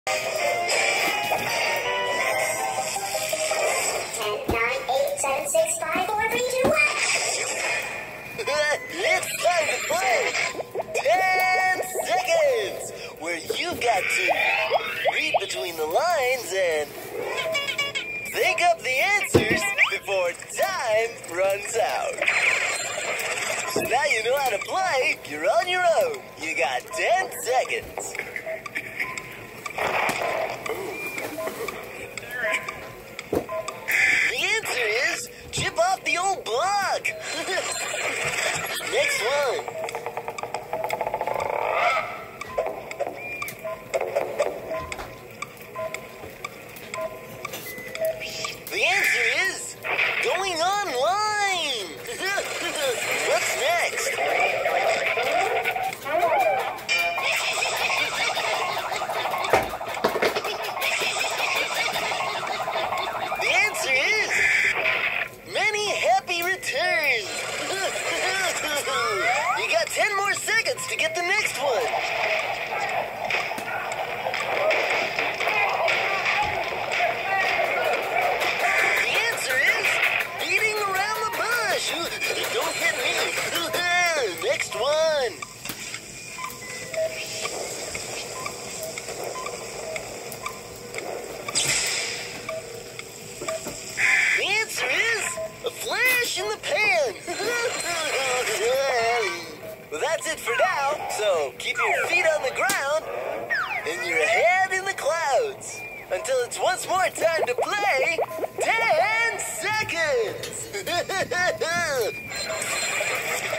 It's time to play 10 seconds, where you've got to read between the lines and think up the answers before time runs out. So now you know how to play. You're on your own. You got 10 seconds. The answer is chip off the old block. Next one. The answer is going online. What's next? The answer is many happy returns. You got 10 more seconds to get the next one. The answer is beating around the bush. Don't hit me. Next one. The answer is a flash in the pan. Well, that's it for now. So keep your feet on the ground and your head in the clouds until it's once more time to play 10 seconds.